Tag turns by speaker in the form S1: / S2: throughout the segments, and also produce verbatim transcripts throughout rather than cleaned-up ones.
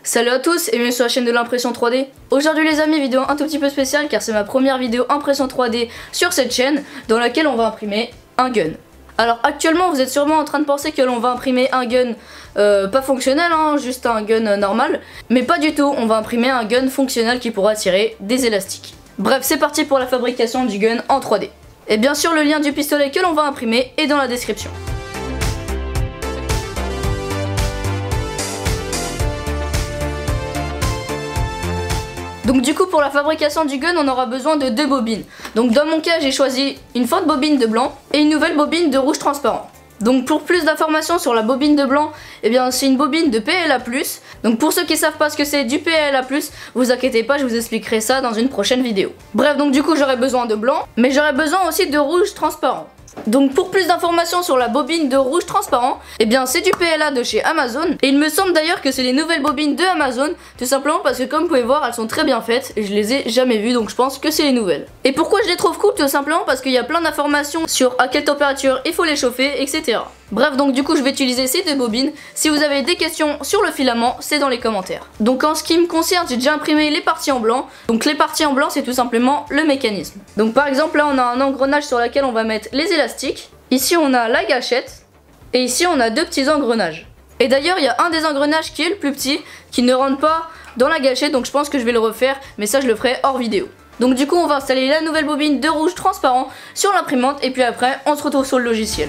S1: Salut à tous et bienvenue sur la chaîne de l'impression trois D. Aujourd'hui les amis, vidéo un tout petit peu spéciale car c'est ma première vidéo impression trois D sur cette chaîne dans laquelle on va imprimer un gun. Alors actuellement vous êtes sûrement en train de penser que l'on va imprimer un gun euh, pas fonctionnel, hein, juste un gun normal. Mais pas du tout, on va imprimer un gun fonctionnel qui pourra tirer des élastiques. Bref, c'est parti pour la fabrication du gun en trois D. Et bien sûr le lien du pistolet que l'on va imprimer est dans la description. Donc du coup pour la fabrication du gun on aura besoin de deux bobines. Donc dans mon cas j'ai choisi une forte bobine de blanc et une nouvelle bobine de rouge transparent. Donc pour plus d'informations sur la bobine de blanc, eh bien c'est une bobine de P L A plus. Donc pour ceux qui savent pas ce que c'est du P L A plus, vous inquiétez pas, je vous expliquerai ça dans une prochaine vidéo. Bref, donc du coup j'aurai besoin de blanc, mais j'aurai besoin aussi de rouge transparent. Donc pour plus d'informations sur la bobine de rouge transparent, eh bien c'est du P L A de chez Amazon. Et il me semble d'ailleurs que c'est les nouvelles bobines de Amazon, tout simplement parce que comme vous pouvez voir elles sont très bien faites et je les ai jamais vues, donc je pense que c'est les nouvelles. Et pourquoi je les trouve cool? Tout simplement parce qu'il y a plein d'informations sur à quelle température il faut les chauffer, et cetera. Bref, donc du coup je vais utiliser ces deux bobines. Si vous avez des questions sur le filament, c'est dans les commentaires. Donc en ce qui me concerne, j'ai déjà imprimé les parties en blanc. Donc les parties en blanc c'est tout simplement le mécanisme. Donc par exemple là on a un engrenage sur lequel on va mettre les élastiques. Ici on a la gâchette. Et ici on a deux petits engrenages. Et d'ailleurs il y a un des engrenages qui est le plus petit, qui ne rentre pas dans la gâchette. Donc je pense que je vais le refaire, mais ça je le ferai hors vidéo. Donc du coup on va installer la nouvelle bobine de rouge transparent sur l'imprimante. Et puis après on se retrouve sur le logiciel.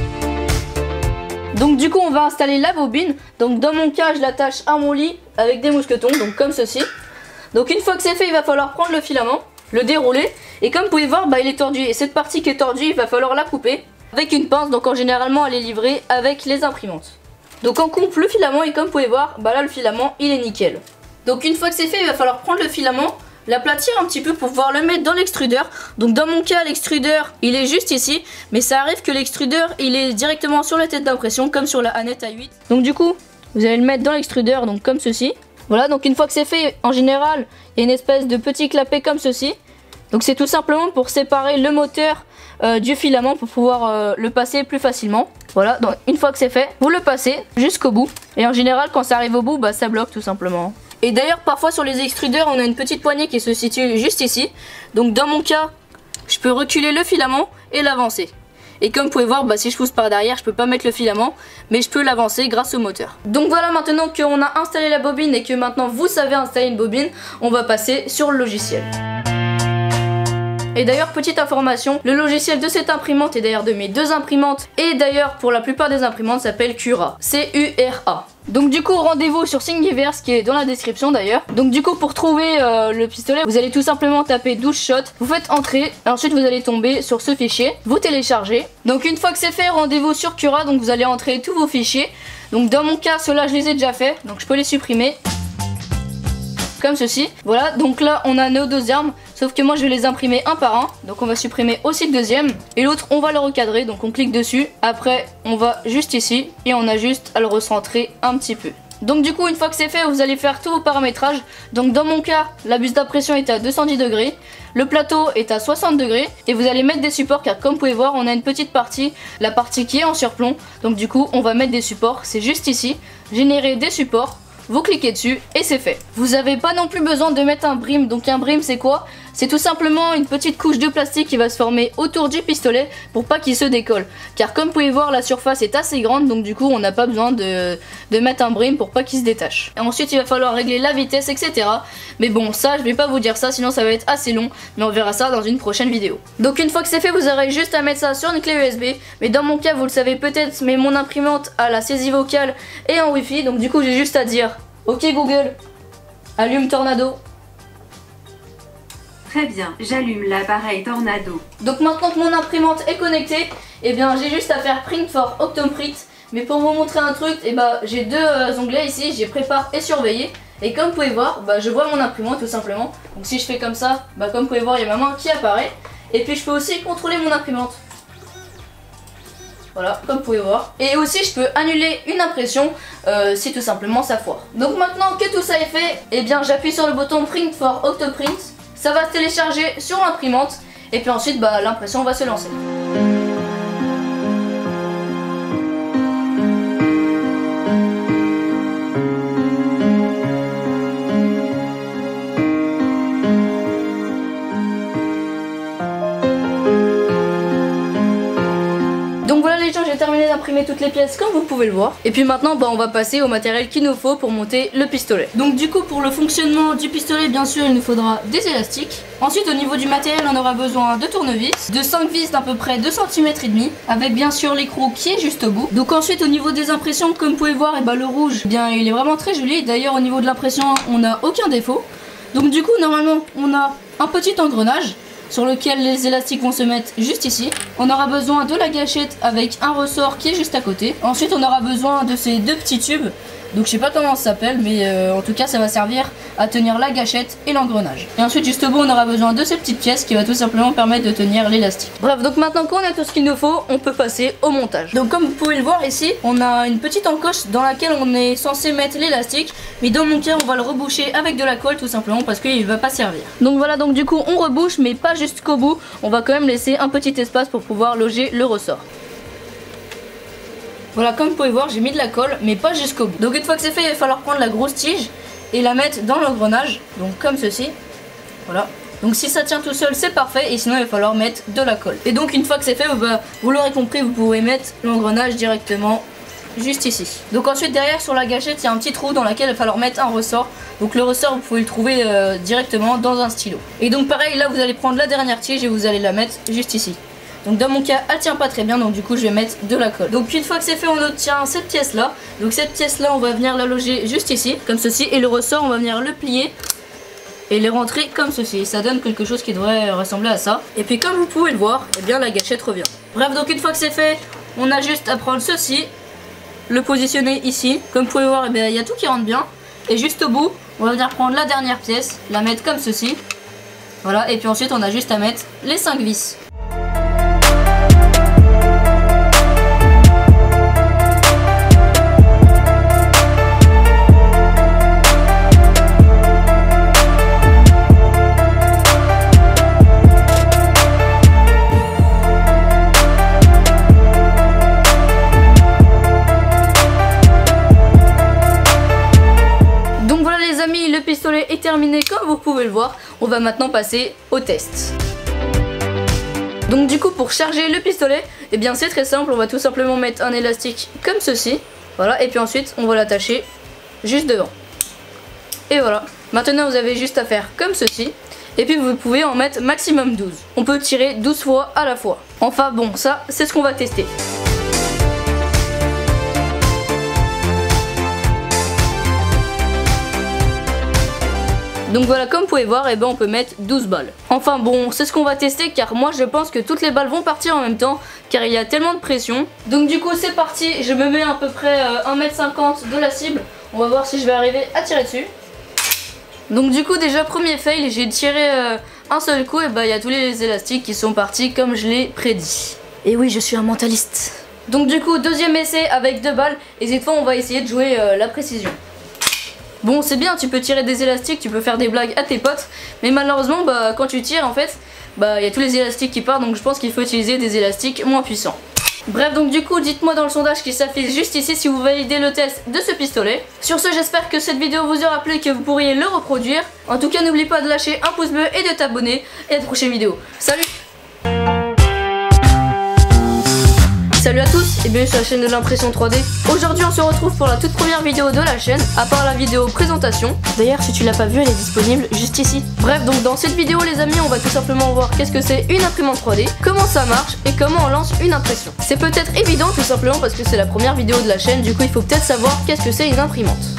S1: Donc du coup on va installer la bobine. Donc dans mon cas je l'attache à mon lit avec des mousquetons, donc comme ceci. Donc une fois que c'est fait il va falloir prendre le filament, le dérouler. Et comme vous pouvez voir bah, il est tordu. Et cette partie qui est tordue il va falloir la couper avec une pince. Donc en généralement elle est livrée avec les imprimantes. Donc on coupe le filament et comme vous pouvez voir bah là le filament il est nickel. Donc une fois que c'est fait il va falloir prendre le filament, l'aplatir un petit peu pour pouvoir le mettre dans l'extrudeur. Donc dans mon cas l'extrudeur il est juste ici, mais ça arrive que l'extrudeur il est directement sur la tête d'impression comme sur la Annette A huit. Donc du coup vous allez le mettre dans l'extrudeur, donc comme ceci. Voilà, donc une fois que c'est fait, en général il y a une espèce de petit clapet comme ceci. Donc c'est tout simplement pour séparer le moteur euh, du filament pour pouvoir euh, le passer plus facilement. Voilà, donc une fois que c'est fait, vous le passez jusqu'au bout. Et en général quand ça arrive au bout, bah, ça bloque tout simplement. Et d'ailleurs parfois sur les extrudeurs on a une petite poignée qui se situe juste ici. Donc dans mon cas je peux reculer le filament et l'avancer. Et comme vous pouvez voir bah, si je pousse par derrière je peux pas mettre le filament, mais je peux l'avancer grâce au moteur. Donc voilà, maintenant qu'on a installé la bobine et que maintenant vous savez installer une bobine, on va passer sur le logiciel. Et d'ailleurs petite information, le logiciel de cette imprimante et d'ailleurs de mes deux imprimantes et d'ailleurs pour la plupart des imprimantes s'appelle Cura, C U R A. Donc du coup rendez-vous sur Thingiverse qui est dans la description d'ailleurs. Donc du coup pour trouver euh, le pistolet vous allez tout simplement taper douze shots, vous faites entrer et ensuite vous allez tomber sur ce fichier, vous téléchargez. Donc une fois que c'est fait, rendez-vous sur Cura, donc vous allez entrer tous vos fichiers. Donc dans mon cas ceux-là je les ai déjà fait, donc je peux les supprimer. Comme ceci, voilà, donc là on a nos deux armes, sauf que moi je vais les imprimer un par un, donc on va supprimer aussi le deuxième, et l'autre on va le recadrer, donc on clique dessus, après on va juste ici, et on a juste à le recentrer un petit peu. Donc du coup une fois que c'est fait, vous allez faire tous vos paramétrages, donc dans mon cas, la buse d'impression est à deux cent dix degrés, le plateau est à soixante degrés, et vous allez mettre des supports, car comme vous pouvez voir, on a une petite partie, la partie qui est en surplomb, donc du coup on va mettre des supports, c'est juste ici, générer des supports. Vous cliquez dessus et c'est fait. Vous n'avez pas non plus besoin de mettre un brim. Donc un brim c'est quoi? C'est tout simplement une petite couche de plastique qui va se former autour du pistolet pour pas qu'il se décolle. Car comme vous pouvez voir la surface est assez grande, donc du coup on n'a pas besoin de, de mettre un brim pour pas qu'il se détache. Et ensuite il va falloir régler la vitesse, et cetera. Mais bon, ça je vais pas vous dire ça sinon ça va être assez long, mais on verra ça dans une prochaine vidéo. Donc une fois que c'est fait, vous aurez juste à mettre ça sur une clé U S B. Mais dans mon cas vous le savez peut-être, mais mon imprimante a la saisie vocale et en Wi-Fi, donc du coup j'ai juste à dire OK Google, allume Tornado.
S2: Très bien, j'allume l'appareil Tornado.
S1: Donc maintenant que mon imprimante est connectée, eh bien j'ai juste à faire Print for Octoprint. Mais pour vous montrer un truc, eh ben, j'ai deux euh, onglets ici, j'ai Prépare et Surveiller. Et comme vous pouvez voir, bah, je vois mon imprimante tout simplement. Donc si je fais comme ça, bah, comme vous pouvez voir, il y a ma main qui apparaît. Et puis je peux aussi contrôler mon imprimante. Voilà, comme vous pouvez voir. Et aussi je peux annuler une impression euh, si tout simplement ça foire. Donc maintenant que tout ça est fait, eh bien j'appuie sur le bouton Print for Octoprint. Ça va se télécharger sur l'imprimante. Et puis ensuite bah, l'impression va se lancer. imprimer toutes les pièces comme vous pouvez le voir. Et puis maintenant bah, on va passer au matériel qu'il nous faut pour monter le pistolet. Donc du coup pour le fonctionnement du pistolet, bien sûr il nous faudra des élastiques. Ensuite au niveau du matériel on aura besoin de tournevis, de cinq vis d'à peu près deux centimètres et demi, avec bien sûr l'écrou qui est juste au bout. Donc ensuite au niveau des impressions, comme vous pouvez voir, et bah, le rouge, eh bien il est vraiment très joli. D'ailleurs au niveau de l'impression on n'a aucun défaut. Donc du coup normalement on a un petit engrenage sur lequel les élastiques vont se mettre juste ici. On aura besoin de la gâchette avec un ressort qui est juste à côté. Ensuite on aura besoin de ces deux petits tubes. Donc je sais pas comment ça s'appelle, mais euh, en tout cas ça va servir à tenir la gâchette et l'engrenage. Et ensuite juste au bout on aura besoin de ces petites pièces qui va tout simplement permettre de tenir l'élastique. Bref, donc maintenant qu'on a tout ce qu'il nous faut, on peut passer au montage. Donc comme vous pouvez le voir ici, on a une petite encoche dans laquelle on est censé mettre l'élastique. Mais dans mon cas on va le reboucher avec de la colle tout simplement parce qu'il va pas servir. Donc voilà, donc du coup on rebouche mais pas jusqu'au bout. On va quand même laisser un petit espace pour pouvoir loger le ressort. Voilà, comme vous pouvez voir, j'ai mis de la colle, mais pas jusqu'au bout. Donc une fois que c'est fait, il va falloir prendre la grosse tige et la mettre dans l'engrenage, donc comme ceci. Voilà. Donc si ça tient tout seul, c'est parfait, et sinon il va falloir mettre de la colle. Et donc une fois que c'est fait, bah, vous l'aurez compris, vous pouvez mettre l'engrenage directement juste ici. Donc ensuite derrière sur la gâchette, il y a un petit trou dans lequel il va falloir mettre un ressort. Donc le ressort, vous pouvez le trouver euh, directement dans un stylo. Et donc pareil, là vous allez prendre la dernière tige et vous allez la mettre juste ici. Donc dans mon cas elle tient pas très bien, donc du coup je vais mettre de la colle. Donc une fois que c'est fait, on obtient cette pièce là. Donc cette pièce là on va venir la loger juste ici comme ceci, et le ressort on va venir le plier et les rentrer comme ceci. Ça donne quelque chose qui devrait ressembler à ça. Et puis comme vous pouvez le voir, et eh bien la gâchette revient. Bref, donc une fois que c'est fait, on a juste à prendre ceci, le positionner ici. Comme vous pouvez voir, eh bien il y a tout qui rentre bien. Et juste au bout on va venir prendre la dernière pièce, la mettre comme ceci. Voilà, et puis ensuite on a juste à mettre les cinq vis. Le pistolet est terminé comme vous pouvez le voir. On va maintenant passer au test. Donc du coup pour charger le pistolet, et eh bien c'est très simple. On va tout simplement mettre un élastique comme ceci. Voilà, et puis ensuite on va l'attacher juste devant. Et voilà, maintenant vous avez juste à faire comme ceci. Et puis vous pouvez en mettre maximum douze. On peut tirer douze fois à la fois. Enfin bon, ça c'est ce qu'on va tester. Donc voilà, comme vous pouvez voir, et eh ben on peut mettre douze balles. Enfin bon, c'est ce qu'on va tester, car moi je pense que toutes les balles vont partir en même temps, car il y a tellement de pression. Donc du coup c'est parti, je me mets à peu près euh, un mètre cinquante de la cible. On va voir si je vais arriver à tirer dessus. Donc du coup déjà premier fail, j'ai tiré euh, un seul coup, et bah il y a tous les élastiques qui sont partis comme je l'ai prédit. Et oui, je suis un mentaliste. Donc du coup deuxième essai avec deux balles, et cette fois on va essayer de jouer euh, la précision. Bon, c'est bien, tu peux tirer des élastiques, tu peux faire des blagues à tes potes, mais malheureusement, bah, quand tu tires, en fait, bah, il y a tous les élastiques qui partent, donc je pense qu'il faut utiliser des élastiques moins puissants. Bref, donc du coup, dites-moi dans le sondage qui s'affiche juste ici si vous validez le test de ce pistolet. Sur ce, j'espère que cette vidéo vous aura plu et que vous pourriez le reproduire. En tout cas, n'oublie pas de lâcher un pouce bleu et de t'abonner. Et à la prochaine vidéo. Salut! Salut à tous et bienvenue sur la chaîne de l'impression trois D. Aujourd'hui on se retrouve pour la toute première vidéo de la chaîne, à part la vidéo présentation. D'ailleurs si tu l'as pas vue, elle est disponible juste ici. Bref, donc dans cette vidéo les amis, on va tout simplement voir qu'est-ce que c'est une imprimante trois D, comment ça marche et comment on lance une impression. C'est peut-être évident tout simplement parce que c'est la première vidéo de la chaîne, du coup il faut peut-être savoir qu'est-ce que c'est une imprimante.